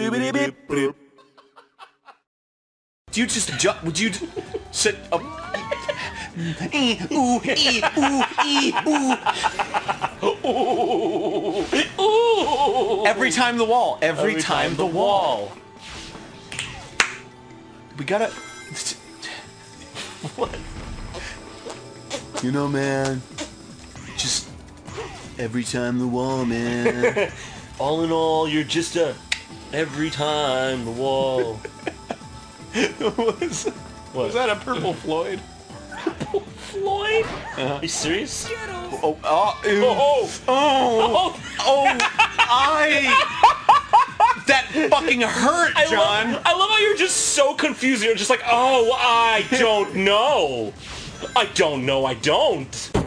Do you just jump? Would you sit up? Ooh, ooh, ooh. Every time the wall. Every time the wall. We gotta. What? You know, man. Just every time the wall, man. All in all, you're just a every time the wall. Was that a Purple Floyd? Purple Floyd? Are you serious? Oh, that fucking hurt, John. I love how you're just so confused. You're just like, oh, I don't know. I don't know. I don't.